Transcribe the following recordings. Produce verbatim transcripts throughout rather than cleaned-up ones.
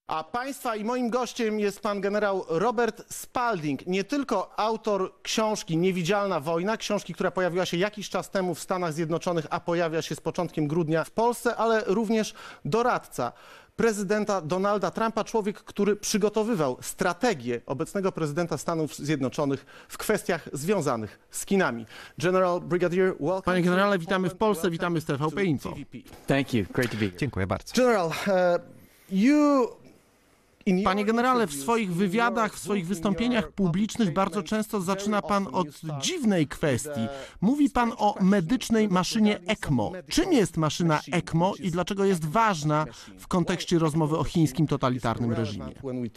A państwa i moim gościem jest pan generał Robert Spalding, nie tylko autor książki Niewidzialna wojna, książki, która pojawiła się jakiś czas temu w Stanach Zjednoczonych, a pojawia się z początkiem grudnia w Polsce, ale również doradca prezydenta Donalda Trumpa, człowiek, który przygotowywał strategię obecnego prezydenta Stanów Zjednoczonych w kwestiach związanych z Chinami. General Brigadier, welcome. Panie generale, witamy w Polsce, witamy z T V P Info. Thank you. Great to be here. Dziękuję bardzo. General, uh, you... Panie generale, w swoich wywiadach, w swoich wystąpieniach publicznych bardzo często zaczyna pan od dziwnej kwestii. Mówi pan o medycznej maszynie ECMO. Czym jest maszyna ECMO i dlaczego jest ważna w kontekście rozmowy o chińskim totalitarnym reżimie?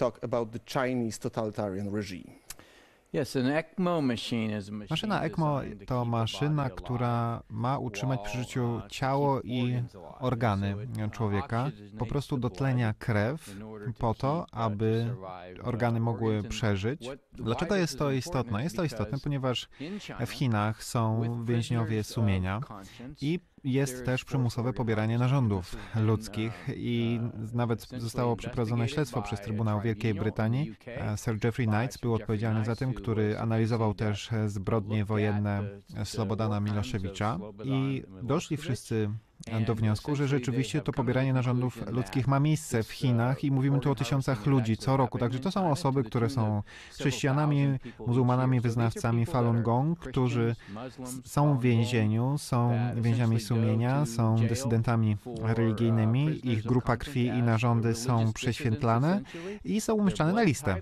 Maszyna ECMO to maszyna, która ma utrzymać przy życiu ciało i organy człowieka. Po prostu dotlenia krew po to, aby organy mogły przeżyć. Dlaczego jest to istotne? Jest to istotne, ponieważ w Chinach są więźniowie sumienia i jest też przymusowe pobieranie narządów ludzkich i nawet zostało przeprowadzone śledztwo przez Trybunał Wielkiej Brytanii. Sir Jeffrey Knights był odpowiedzialny za tym, który analizował też zbrodnie wojenne Slobodana Miloševića i doszli wszyscy do wniosku, że rzeczywiście to pobieranie narządów ludzkich ma miejsce w Chinach i mówimy tu o tysiącach ludzi co roku. Także to są osoby, które są chrześcijanami, muzułmanami, wyznawcami Falun Gong, którzy są w więzieniu, są więźniami sumienia, są dysydentami religijnymi, ich grupa krwi i narządy są prześwietlane i są umieszczane na listę.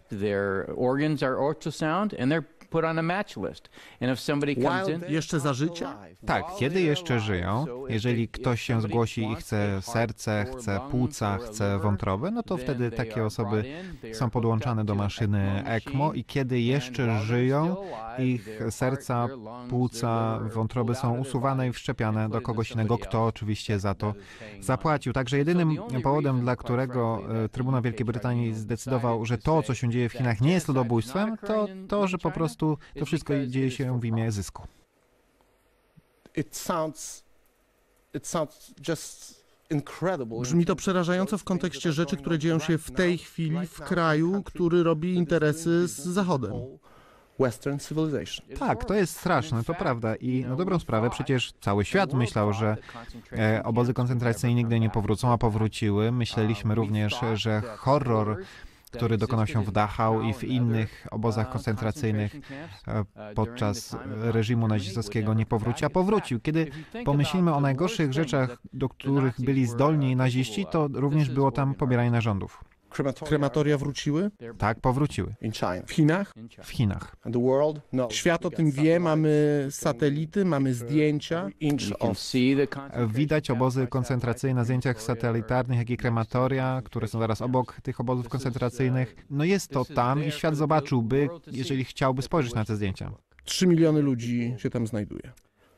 Jeszcze za życia? Tak, kiedy jeszcze żyją, jeżeli ktoś się zgłosi i chce serce, chce płuca, chce wątrobę, no to wtedy takie osoby są podłączane do maszyny ECMO i kiedy jeszcze żyją, ich serca, płuca, wątroby są usuwane i wszczepiane do kogoś innego, kto oczywiście za to zapłacił. Także jedynym powodem, dla którego Trybunał Wielkiej Brytanii zdecydował, że to, co się dzieje w Chinach, nie jest ludobójstwem, to to, że po prostu to wszystko dzieje się w imię zysku. It sounds, it sounds just incredible. Brzmi to przerażająco w kontekście rzeczy, które dzieją się w tej chwili w kraju, który robi interesy z Zachodem. Western civilization. Tak, to jest straszne, to prawda. I na dobrą sprawę przecież cały świat myślał, że e, obozy koncentracyjne nigdy nie powrócą, a powróciły. Myśleliśmy również, że horror, który dokonał się w Dachau i w innych obozach koncentracyjnych podczas reżimu nazistowskiego, nie powróci, a powrócił. Kiedy pomyślimy o najgorszych rzeczach, do których byli zdolni naziści, to również było tam pobieranie narządów. Krematoria wróciły? Tak, powróciły. W Chinach? W Chinach. Świat o tym wie, mamy satelity, mamy zdjęcia. Widać obozy koncentracyjne na zdjęciach satelitarnych, jak i krematoria, które są zaraz obok tych obozów koncentracyjnych. No jest to tam i świat zobaczyłby, jeżeli chciałby spojrzeć na te zdjęcia. Trzy miliony ludzi się tam znajduje.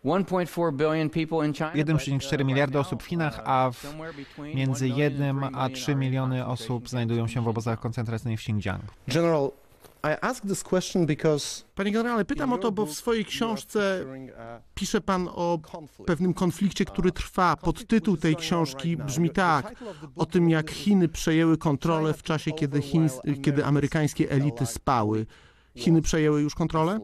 jeden przecinek cztery miliarda osób w Chinach, a w między jednym a trzy miliony osób znajdują się w obozach koncentracyjnych w Xinjiang. General, I ask this question because Panie generale, pytam o to, bo w swojej książce pisze pan o pewnym konflikcie, który trwa. Podtytuł tej książki brzmi tak: o tym, jak Chiny przejęły kontrolę w czasie, kiedy, chińs, kiedy amerykańskie elity spały. Chiny przejęły już kontrolę?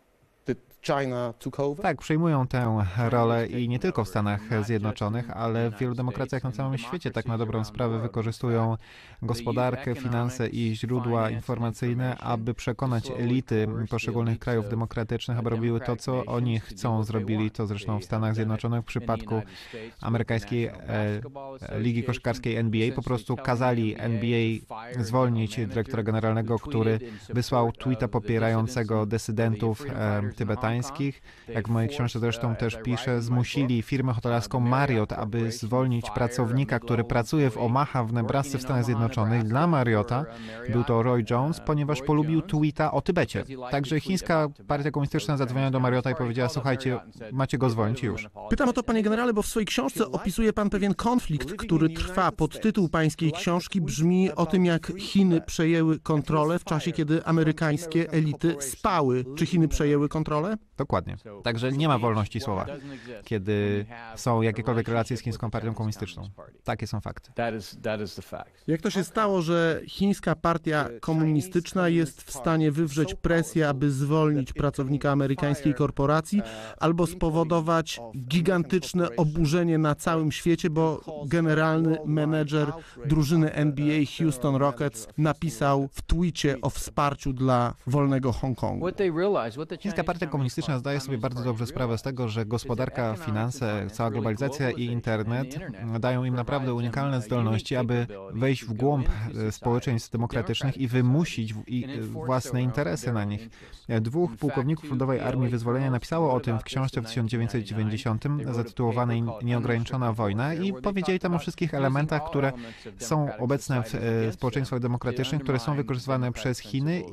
Tak, przejmują tę rolę i nie tylko w Stanach Zjednoczonych, ale w wielu demokracjach na całym świecie tak na dobrą sprawę wykorzystują gospodarkę, finanse i źródła informacyjne, aby przekonać elity poszczególnych krajów demokratycznych, aby robiły to, co oni chcą. Zrobili to zresztą w Stanach Zjednoczonych w przypadku amerykańskiej e, Ligi Koszykarskiej N B A. Po prostu kazali N B A zwolnić dyrektora generalnego, który wysłał tweeta popierającego dysydentów e, tybetańskich. Jak w mojej książce zresztą też piszę, zmusili firmę hotelarską Marriott, aby zwolnić pracownika, który pracuje w Omaha w Nebrasce w Stanach Zjednoczonych dla Marriotta. Był to Roy Jones, ponieważ polubił tweeta o Tybecie. Także chińska partia komunistyczna zadzwoniła do Marriotta i powiedziała: słuchajcie, macie go zwolnić już. Pytam o to, panie generale, bo w swojej książce opisuje pan pewien konflikt, który trwa. Podtytuł pańskiej książki brzmi o tym, jak Chiny przejęły kontrolę w czasie, kiedy amerykańskie elity spały. Czy Chiny przejęły kontrolę? Dokładnie. Także nie ma wolności słowa, kiedy są jakiekolwiek relacje z chińską partią komunistyczną. Takie są fakty. Jak to się stało, że chińska partia komunistyczna jest w stanie wywrzeć presję, aby zwolnić pracownika amerykańskiej korporacji, albo spowodować gigantyczne oburzenie na całym świecie, bo generalny menedżer drużyny N B A Houston Rockets napisał w twicie o wsparciu dla wolnego Hongkongu. Chińska partia komunistyczna zdaje sobie bardzo dobrze sprawę z tego, że gospodarka, finanse, cała globalizacja i internet dają im naprawdę unikalne zdolności, aby wejść w głąb społeczeństw demokratycznych i wymusić własne interesy na nich. Dwóch pułkowników Ludowej Armii Wyzwolenia napisało o tym w książce w tysiąc dziewięćset dziewięćdziesiątym zatytułowanej Nieograniczona wojna i powiedzieli tam o wszystkich elementach, które są obecne w społeczeństwach demokratycznych, które są wykorzystywane przez Chiny.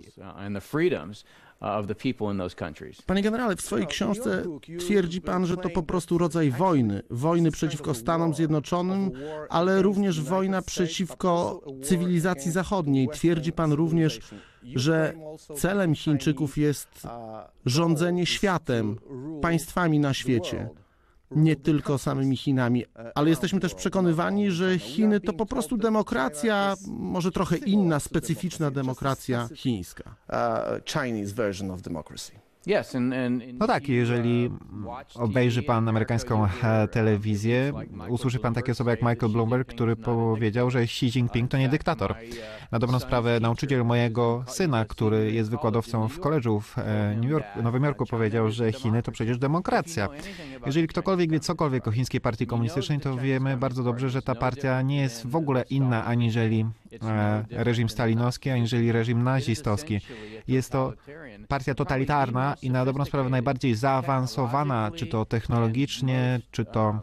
Panie generale, w swojej książce twierdzi pan, że to po prostu rodzaj wojny. Wojny przeciwko Stanom Zjednoczonym, ale również wojna przeciwko cywilizacji zachodniej. Twierdzi pan również, że celem Chińczyków jest rządzenie światem, państwami na świecie. Nie tylko samymi Chinami, ale jesteśmy też przekonywani, że Chiny to po prostu demokracja, może trochę inna, specyficzna demokracja chińska. Chinese version of democracy. No tak, jeżeli obejrzy pan amerykańską telewizję, usłyszy pan takie osoby jak Michael Bloomberg, który powiedział, że Xi Jinping to nie dyktator. Na dobrą sprawę nauczyciel mojego syna, który jest wykładowcą w koledżu w New York, Nowym Jorku, powiedział, że Chiny to przecież demokracja. Jeżeli ktokolwiek wie cokolwiek o chińskiej partii komunistycznej, to wiemy bardzo dobrze, że ta partia nie jest w ogóle inna aniżeli reżim stalinowski, aniżeli reżim nazistowski. Jest to partia totalitarna i na dobrą sprawę najbardziej zaawansowana, czy to technologicznie, czy to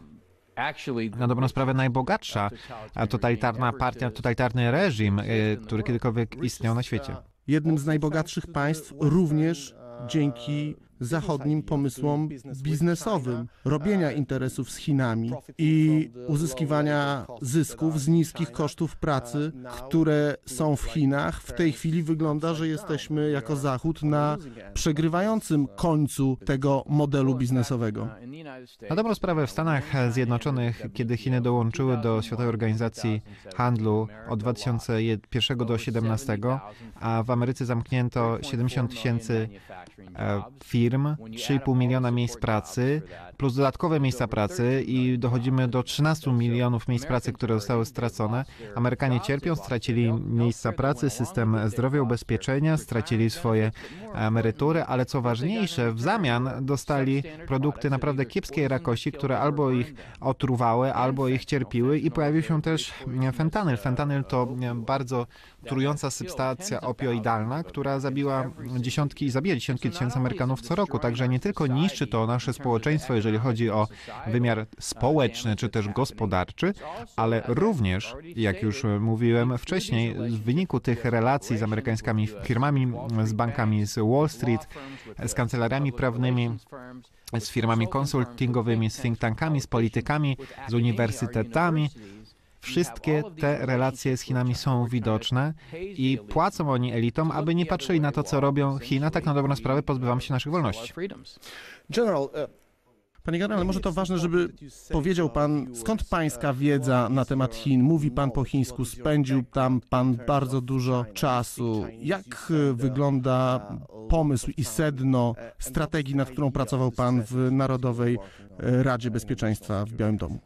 na dobrą sprawę najbogatsza totalitarna partia, totalitarny reżim, który kiedykolwiek istniał na świecie. Jednym z najbogatszych państw również dzięki zachodnim pomysłom biznesowym, robienia interesów z Chinami i uzyskiwania zysków z niskich kosztów pracy, które są w Chinach. W tej chwili wygląda, że jesteśmy jako Zachód na przegrywającym końcu tego modelu biznesowego. Na dobrą sprawę w Stanach Zjednoczonych, kiedy Chiny dołączyły do Światowej Organizacji Handlu od dwa tysiące pierwszego do dwa tysiące siedemnastego, a w Ameryce zamknięto siedemdziesiąt tysięcy firm, trzy i pół miliona miejsc pracy, plus dodatkowe miejsca pracy i dochodzimy do trzynastu milionów miejsc pracy, które zostały stracone. Amerykanie cierpią, stracili miejsca pracy, system zdrowia, ubezpieczenia, stracili swoje emerytury, ale co ważniejsze, w zamian dostali produkty naprawdę kiepskiej jakości, które albo ich otruwały, albo ich cierpiły i pojawił się też fentanyl. Fentanyl to bardzo trująca substancja opioidalna, która zabiła dziesiątki i zabija dziesiątki tysięcy Amerykanów co roku. Także nie tylko niszczy to nasze społeczeństwo, jeżeli chodzi o wymiar społeczny czy też gospodarczy, ale również, jak już mówiłem wcześniej, w wyniku tych relacji z amerykańskimi firmami, z bankami z Wall Street, z kancelariami prawnymi, z firmami konsultingowymi, z think tankami, z politykami, z uniwersytetami, wszystkie te relacje z Chinami są widoczne i płacą oni elitom, aby nie patrzyli na to, co robią Chiny, tak na dobrą sprawę pozbywamy się naszych wolności. General, Panie generale, może to ważne, żeby powiedział pan, skąd pańska wiedza na temat Chin? Mówi pan po chińsku, spędził tam pan bardzo dużo czasu. Jak wygląda pomysł i sedno strategii, nad którą pracował pan w Narodowej Radzie Bezpieczeństwa w Białym Domu?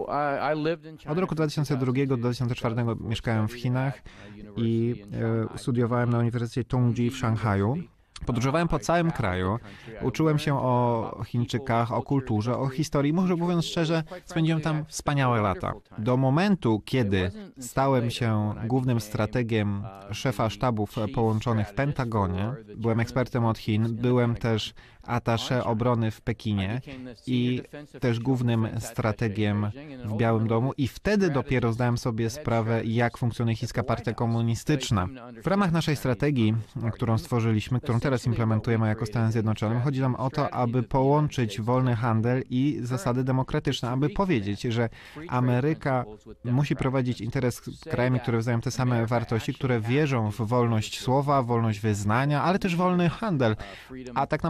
Od roku dwa tysiące drugiego do dwa tysiące czwartego mieszkałem w Chinach i e, studiowałem na Uniwersytecie Tongji w Szanghaju. Podróżowałem po całym kraju, uczyłem się o Chińczykach, o kulturze, o historii. Może mówiąc szczerze, spędziłem tam wspaniałe lata. Do momentu, kiedy stałem się głównym strategiem szefa sztabów połączonych w Pentagonie, byłem ekspertem od Chin, byłem też attaché obrony w Pekinie i też głównym strategiem w Białym Domu i wtedy dopiero zdałem sobie sprawę, jak funkcjonuje chińska partia komunistyczna. W ramach naszej strategii, którą stworzyliśmy, którą teraz implementujemy jako Stany Zjednoczone, chodzi nam o to, aby połączyć wolny handel i zasady demokratyczne, aby powiedzieć, że Ameryka musi prowadzić interes z krajami, które wyznają te same wartości, które wierzą w wolność słowa, wolność wyznania, ale też wolny handel. A tak na marginesie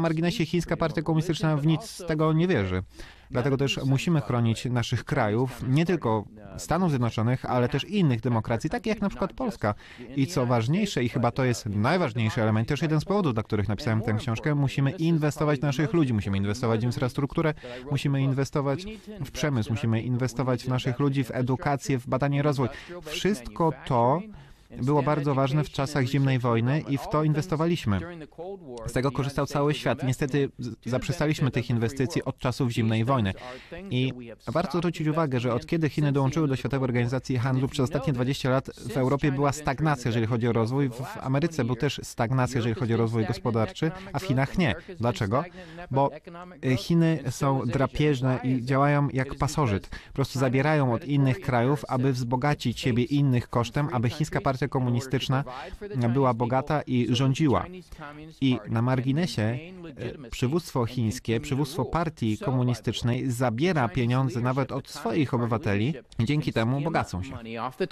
oczywiście chińska partia komunistyczna w nic z tego nie wierzy. Dlatego też musimy chronić naszych krajów, nie tylko Stanów Zjednoczonych, ale też innych demokracji, takich jak na przykład Polska. I co ważniejsze, i chyba to jest najważniejszy element, też jeden z powodów, dla których napisałem tę książkę, musimy inwestować w naszych ludzi, musimy inwestować w infrastrukturę, musimy inwestować w przemysł, musimy inwestować w naszych ludzi, w edukację, w badanie i rozwój. Wszystko to było bardzo ważne w czasach zimnej wojny i w to inwestowaliśmy. Z tego korzystał cały świat. Niestety zaprzestaliśmy tych inwestycji od czasów zimnej wojny. I warto zwrócić uwagę, że od kiedy Chiny dołączyły do Światowej Organizacji Handlu, przez ostatnie dwadzieścia lat w Europie była stagnacja, jeżeli chodzi o rozwój. W Ameryce był też stagnacja, jeżeli chodzi o rozwój gospodarczy, a w Chinach nie. Dlaczego? Bo Chiny są drapieżne i działają jak pasożyt. Po prostu zabierają od innych krajów, aby wzbogacić siebie i innych kosztem, aby chińska partia komunistyczna była bogata i rządziła. I na marginesie przywództwo chińskie, przywództwo partii komunistycznej zabiera pieniądze nawet od swoich obywateli i dzięki temu bogacą się.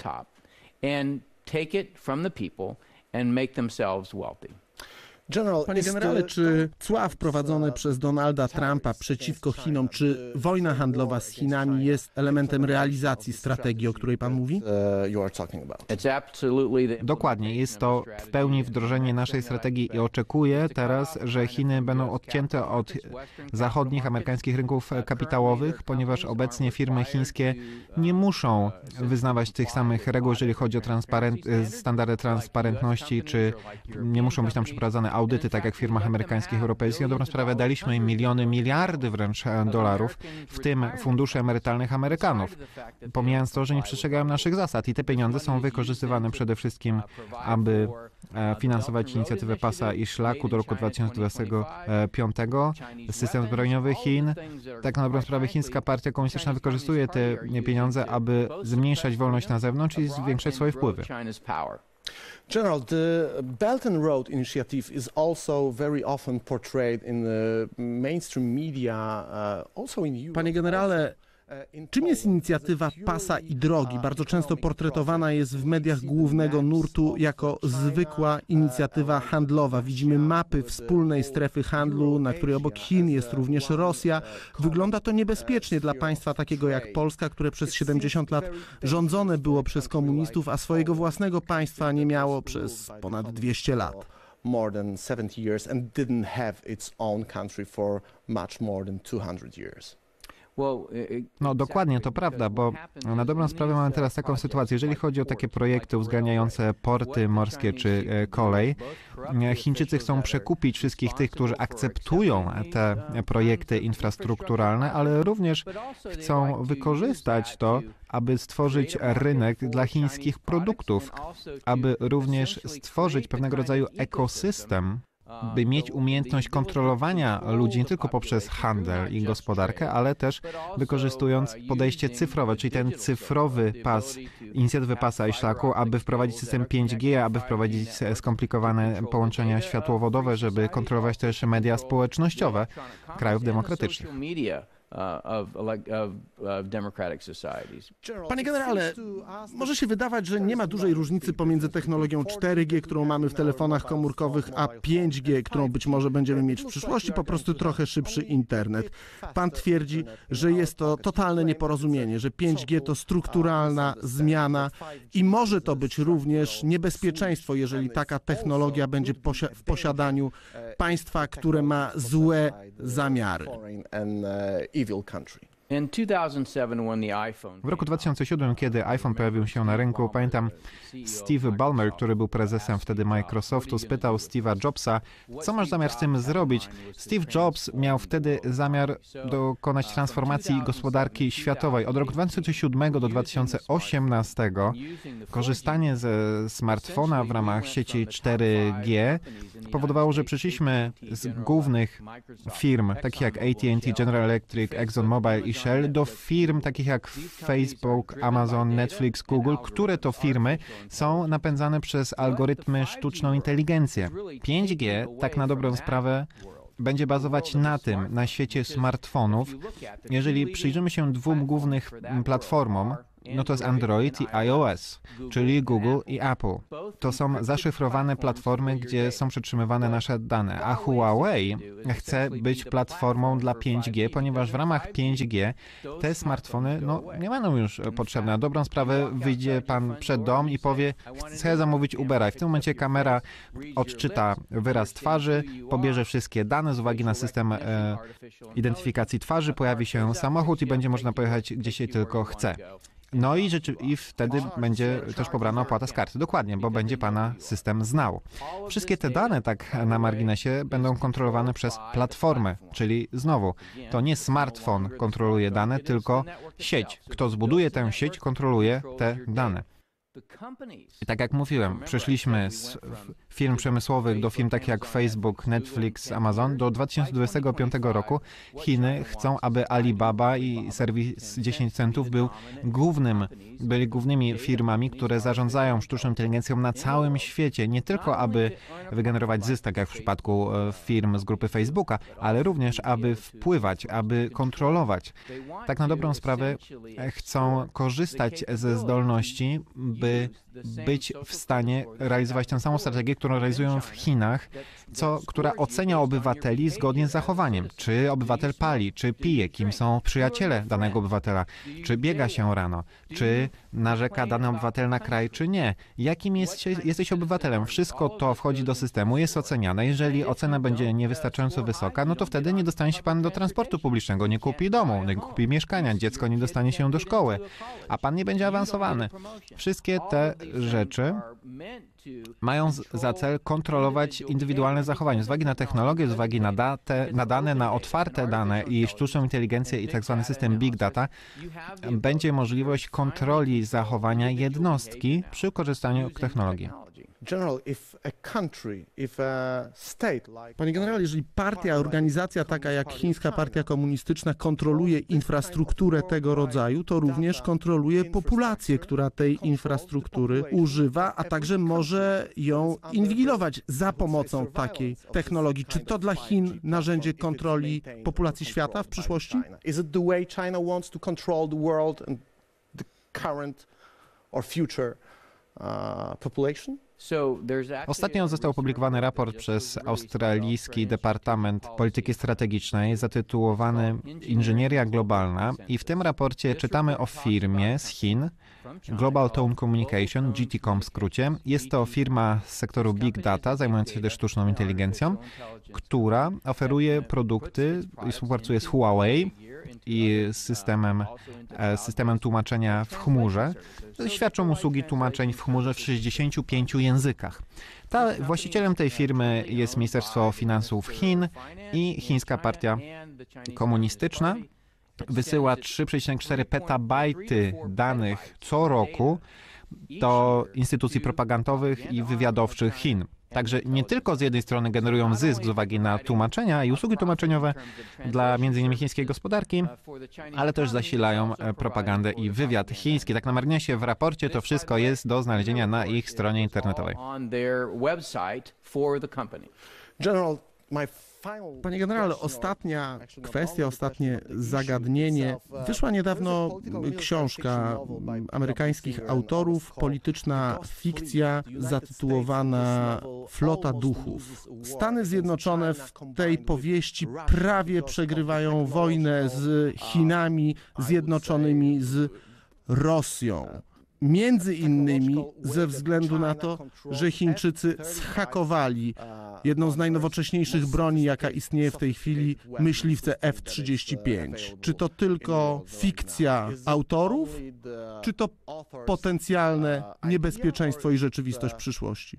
Panie generale, czy cła wprowadzone przez Donalda Trumpa przeciwko Chinom, czy wojna handlowa z Chinami jest elementem realizacji strategii, o której pan mówi? Dokładnie, jest to w pełni wdrożenie naszej strategii i oczekuję teraz, że Chiny będą odcięte od zachodnich amerykańskich rynków kapitałowych, ponieważ obecnie firmy chińskie nie muszą wyznawać tych samych reguł, jeżeli chodzi o transparent, standardy transparentności, czy nie muszą być tam przeprowadzane audyty, tak jak w firmach amerykańskich, europejskich. Na dobrą sprawę daliśmy im miliony, miliardy wręcz dolarów, w tym funduszy emerytalnych Amerykanów, pomijając to, że nie przestrzegają naszych zasad i te pieniądze są wykorzystywane przede wszystkim, aby finansować inicjatywę Pasa i Szlaku do roku dwa tysiące dwudziestego piątego, system zbrojeniowy Chin. Tak na dobrą sprawę chińska partia komunistyczna wykorzystuje te pieniądze, aby zmniejszać wolność na zewnątrz i zwiększać swoje wpływy. General, the Belt and Road Initiative is also very often portrayed in the mainstream media, uh, also in Europe. Panie generale, czym jest inicjatywa Pasa i Drogi? Bardzo często portretowana jest w mediach głównego nurtu jako zwykła inicjatywa handlowa. Widzimy mapy wspólnej strefy handlu, na której obok Chin jest również Rosja. Wygląda to niebezpiecznie dla państwa takiego jak Polska, które przez siedemdziesiąt lat rządzone było przez komunistów, a swojego własnego państwa nie miało przez ponad dwieście lat. More than seventy years and didn't have its own country for much more than two hundred years. No dokładnie, to prawda, bo na dobrą sprawę mamy teraz taką sytuację, jeżeli chodzi o takie projekty uwzględniające porty morskie czy kolej, Chińczycy chcą przekupić wszystkich tych, którzy akceptują te projekty infrastrukturalne, ale również chcą wykorzystać to, aby stworzyć rynek dla chińskich produktów, aby również stworzyć pewnego rodzaju ekosystem, by mieć umiejętność kontrolowania ludzi nie tylko poprzez handel i gospodarkę, ale też wykorzystując podejście cyfrowe, czyli ten cyfrowy pas, inicjatywy Pasa i Szlaku, aby wprowadzić system pięć G, aby wprowadzić skomplikowane połączenia światłowodowe, żeby kontrolować też media społecznościowe krajów demokratycznych. Panie generale, może się wydawać, że nie ma dużej różnicy pomiędzy technologią cztery G, którą mamy w telefonach komórkowych, a pięć G, którą być może będziemy mieć w przyszłości, po prostu trochę szybszy internet. Pan twierdzi, że jest to totalne nieporozumienie, że pięć G to strukturalna zmiana i może to być również niebezpieczeństwo, jeżeli taka technologia będzie posi- w posiadaniu państwa, które ma złe zamiary. W roku dwa tysiące siódmym, kiedy iPhone pojawił się na rynku, pamiętam Steve Ballmer, który był prezesem wtedy Microsoftu, spytał Steve'a Jobsa, co masz zamiar z tym zrobić? Steve Jobs miał wtedy zamiar dokonać transformacji gospodarki światowej. Od roku dwa tysiące siódmego do dwa tysiące osiemnastego korzystanie ze smartfona w ramach sieci cztery G powodowało, że przeszliśmy z głównych firm, takich jak A T and T, General Electric, ExxonMobil i Shell, do firm takich jak Facebook, Amazon, Netflix, Google, które to firmy są napędzane przez algorytmy sztuczną inteligencję. pięć G, tak na dobrą sprawę, będzie bazować na tym, na świecie smartfonów. Jeżeli przyjrzymy się dwóm głównych platformom, no to jest Android i iOS, czyli Google i Apple. To są zaszyfrowane platformy, gdzie są przetrzymywane nasze dane, a Huawei chce być platformą dla pięć G, ponieważ w ramach pięć G te smartfony no, nie będą już potrzebne. Na dobrą sprawę wyjdzie pan przed dom i powie, chcę zamówić Ubera. I w tym momencie kamera odczyta wyraz twarzy, pobierze wszystkie dane z uwagi na system e, identyfikacji twarzy, pojawi się samochód i będzie można pojechać gdzie się tylko chce. No i, rzeczy, i wtedy będzie też pobrana opłata z karty. Dokładnie, bo będzie pana system znał. Wszystkie te dane, tak na marginesie, będą kontrolowane przez platformę, czyli znowu, to nie smartfon kontroluje dane, tylko sieć. Kto zbuduje tę sieć, kontroluje te dane. I tak jak mówiłem, przeszliśmy z firm przemysłowych do firm takich jak Facebook, Netflix, Amazon. Do dwa tysiące dwudziestego piątego roku Chiny chcą, aby Alibaba i serwis dziesięć centów był głównym, byli głównymi firmami, które zarządzają sztuczną inteligencją na całym świecie. Nie tylko, aby wygenerować zysk, tak jak w przypadku firm z grupy Facebooka, ale również, aby wpływać, aby kontrolować. Tak na dobrą sprawę chcą korzystać ze zdolności, by być w stanie realizować tę samą strategię, którą realizują w Chinach, co, która ocenia obywateli zgodnie z zachowaniem. Czy obywatel pali, czy pije, kim są przyjaciele danego obywatela, czy biega się rano, czy narzeka dany obywatel na kraj, czy nie. Jakim jest, jesteś obywatelem? Wszystko to wchodzi do systemu, jest oceniane. Jeżeli ocena będzie niewystarczająco wysoka, no to wtedy nie dostanie się pan do transportu publicznego, nie kupi domu, nie kupi mieszkania, dziecko nie dostanie się do szkoły, a pan nie będzie awansowany. Wszystkie te rzeczy mają za cel kontrolować indywidualne zachowanie. Z uwagi na technologię, z uwagi na, datę, na dane, na otwarte dane i sztuczną inteligencję i tak zwany system Big Data, będzie możliwość kontroli zachowania jednostki przy korzystaniu z technologii. Panie generale, jeżeli partia, organizacja taka jak Chińska Partia Komunistyczna kontroluje infrastrukturę tego rodzaju, to również kontroluje populację, która tej infrastruktury używa, a także może ją inwigilować za pomocą takiej technologii. Czy to dla Chin narzędzie kontroli populacji świata w przyszłości? Is it the way China wants to control the world and the current or future uh, population? Ostatnio został opublikowany raport przez australijski Departament Polityki Strategicznej zatytułowany Inżynieria Globalna i w tym raporcie czytamy o firmie z Chin, Global Tone Communication, G T C O M w skrócie. Jest to firma z sektoru Big Data zajmująca się też sztuczną inteligencją, która oferuje produkty i współpracuje z Huawei i systemem, systemem tłumaczenia w chmurze. Świadczą usługi tłumaczeń w chmurze w sześćdziesięciu pięciu językach. Ta, właścicielem tej firmy jest Ministerstwo Finansów Chin i Chińska Partia Komunistyczna. Wysyła trzy przecinek cztery petabajty danych co roku do instytucji propagandowych i wywiadowczych Chin. Także nie tylko z jednej strony generują zysk z uwagi na tłumaczenia i usługi tłumaczeniowe dla między innymi chińskiej gospodarki, ale też zasilają propagandę i wywiad chiński. Tak na marginesie w raporcie to wszystko jest do znalezienia na ich stronie internetowej. Panie generale, ostatnia kwestia, ostatnie zagadnienie. Wyszła niedawno książka amerykańskich autorów, polityczna fikcja zatytułowana Flota Duchów. Stany Zjednoczone w tej powieści prawie przegrywają wojnę z Chinami zjednoczonymi z Rosją. Między innymi ze względu na to, że Chińczycy zhakowali jedną z najnowocześniejszych broni, jaka istnieje w tej chwili, myśliwce F trzydzieści pięć. Czy to tylko fikcja autorów, czy to potencjalne niebezpieczeństwo i rzeczywistość przyszłości?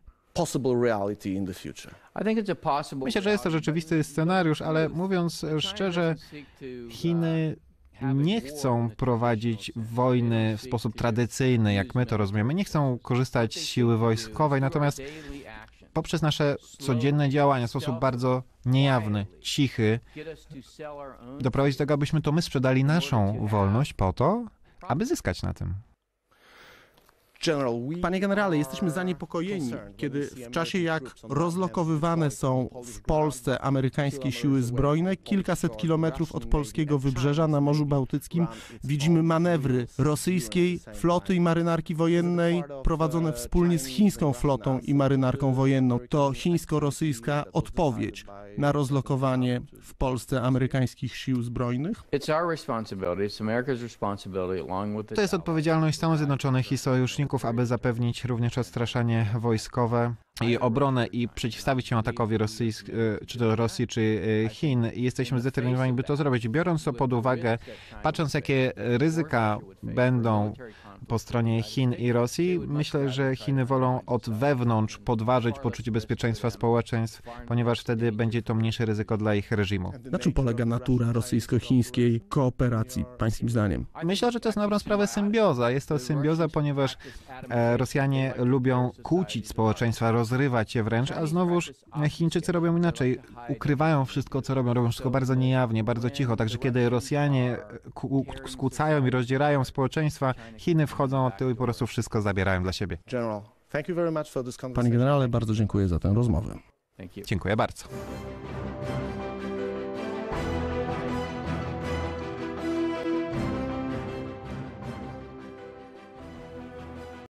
Myślę, że jest to rzeczywisty scenariusz, ale mówiąc szczerze, Chiny nie chcą prowadzić wojny w sposób tradycyjny, jak my to rozumiemy. Nie chcą korzystać z siły wojskowej, natomiast poprzez nasze codzienne działania w sposób bardzo niejawny, cichy, doprowadzić do tego, abyśmy to my sprzedali naszą wolność po to, aby zyskać na tym. Panie generale, jesteśmy zaniepokojeni, kiedy w czasie jak rozlokowywane są w Polsce amerykańskie siły zbrojne, kilkaset kilometrów od polskiego wybrzeża na Morzu Bałtyckim widzimy manewry rosyjskiej floty i marynarki wojennej prowadzone wspólnie z chińską flotą i marynarką wojenną. To chińsko-rosyjska odpowiedź na rozlokowanie w Polsce amerykańskich sił zbrojnych? To jest odpowiedzialność Stanów Zjednoczonych i sojuszników, aby zapewnić również odstraszanie wojskowe i obronę i przeciwstawić się atakowi rosyjsk, czy to Rosji, czy Chin. I jesteśmy zdeterminowani, by to zrobić. Biorąc to pod uwagę, patrząc jakie ryzyka będą po stronie Chin i Rosji, myślę, że Chiny wolą od wewnątrz podważyć poczucie bezpieczeństwa społeczeństw, ponieważ wtedy będzie to mniejsze ryzyko dla ich reżimu. Na czym polega natura rosyjsko-chińskiej kooperacji, pańskim zdaniem? Myślę, że to jest na dobrą sprawę symbioza. Jest to symbioza, ponieważ e, Rosjanie lubią kłócić społeczeństwa, rozrywać je wręcz, a znowuż Chińczycy robią inaczej. Ukrywają wszystko, co robią, robią wszystko bardzo niejawnie, bardzo cicho. Także kiedy Rosjanie skłócają i rozdzierają społeczeństwa, Chiny wchodzą od tyłu i po prostu wszystko zabierają dla siebie. Panie generale, bardzo dziękuję za tę rozmowę. Dziękuję bardzo.